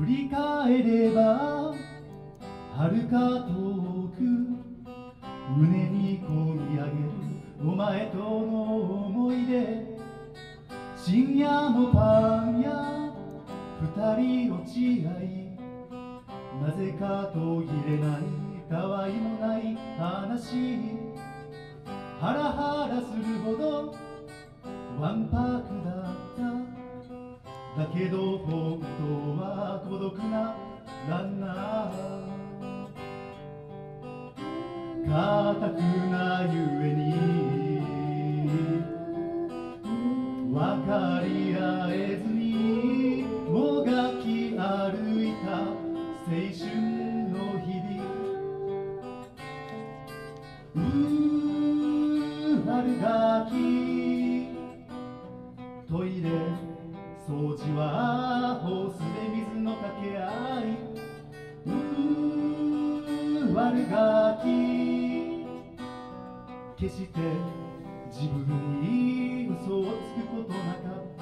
振り返れば遥か遠く胸にこみ上げるお前との思い出、深夜のパン屋二人落ち合い、なぜか途切れないたわいもない話、ハラハラするほどわんぱくだった。だけど本当は孤独なランナー、固くなゆえに分かり合えずにもがき歩いた青春の日々、悪ガキトイレ掃除はホースで水のかけ合い、悪ガキ決して自分に嘘をつくことなかった。